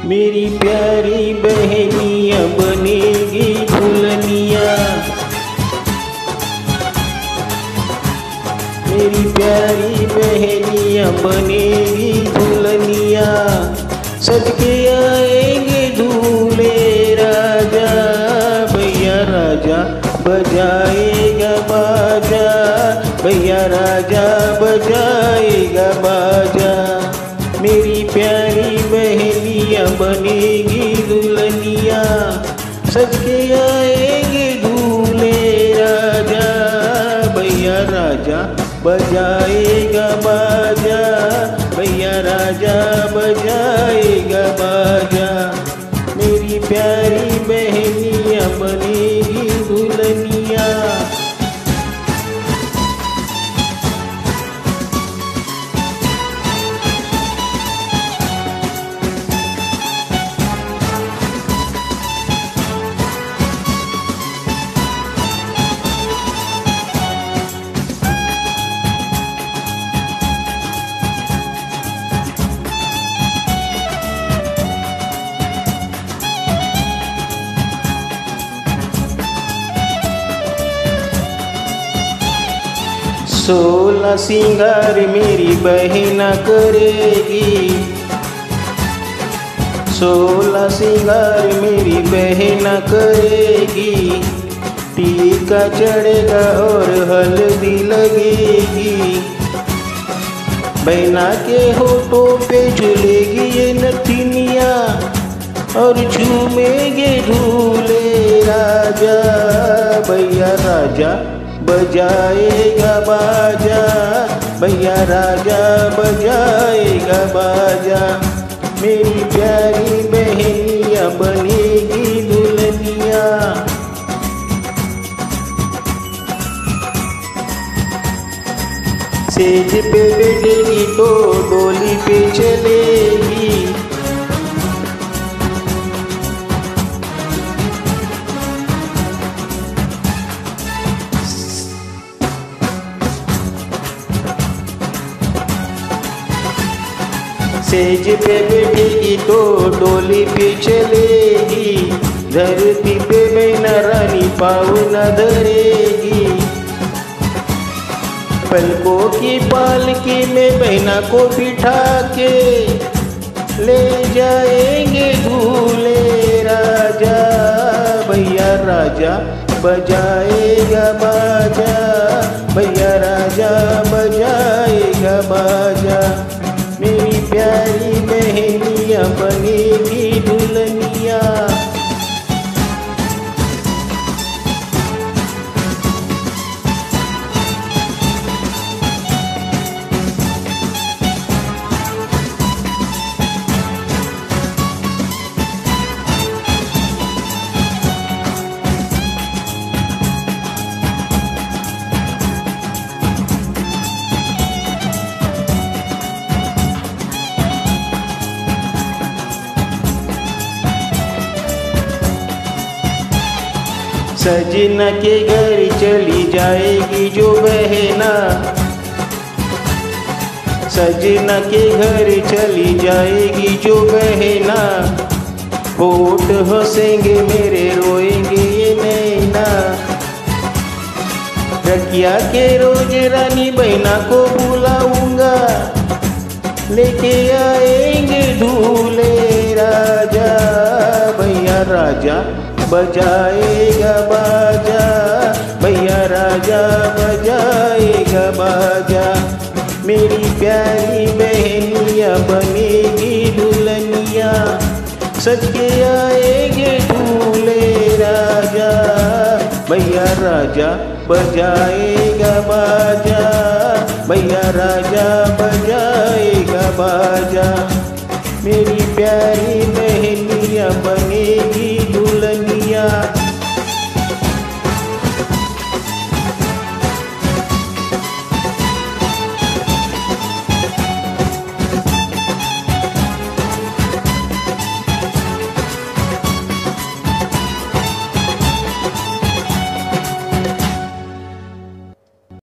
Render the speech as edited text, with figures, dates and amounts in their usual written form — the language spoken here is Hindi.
मेरी प्यारी बहनिया बनेगी दुल्हनिया। मेरी प्यारी बहनिया बनेगी दुल्हनिया। सज के आएंगे दूल्हे राजा, भैया राजा बजाएगा बाजा, भैया राजा बजाएगा बाजा। मेरी प्यारी बहनिया बनेगी दुल्हनिया। सज के आएंगे दूल्हे राजा, भैया राजा बजाएगा बाजा, भैया राजा बजाएगा बाजा। मेरी प्यारी बहनिया बनेगी दुल्हनिया। सोलह सिंगार मेरी बहना करेगी, सोलह सिंगार मेरी बहना करेगी। टीका चढ़ेगा और हल्दी लगेगी, बहना के होठों पे झूलेगी ये नथुनिया, और झूमेंगे झूले राजा, भैया राजा बजाएगा बाजा, भैया राजा बजाएगा बाजा। मेरी प्यारी बहनिया बनेगी दुल्हनिया। सेज पे बैठेगी तो डोली पे चलेगी, सेज पे बैठेगी तो डोली पे चलेगी। धरती पे बहना रानी पाँव न धरेगी, पलकों की पालकी में बहना को बिठा के ले जाएंगे दूल्हे राजा, भैया राजा बजाएगा बाजा, भैया राजा बजाएगा बाजा। मेरी प्यारी बहनिया बनेगी दुल्हनिया। सजना के घर चली जाएगी जो बहना, सजना के घर चली जाएगी जो बहना। होठ हंसेंगे मेरे रोएंगे ये नैना, रखिया के रोज रानी बहना को बुलाऊंगा, लेके आएंगे दूल्हे राजा, भैया राजा बजाएगा बाजा, भैया राजा बजाएगा बाजा। मेरी प्यारी बहनिया बनेगी दुल्हनिया। सज के आएंगे दूल्हे राजा, भैया राजा बजाएगा बाजा, भैया राजा बजाएगा बाजा। मेरी प्यारी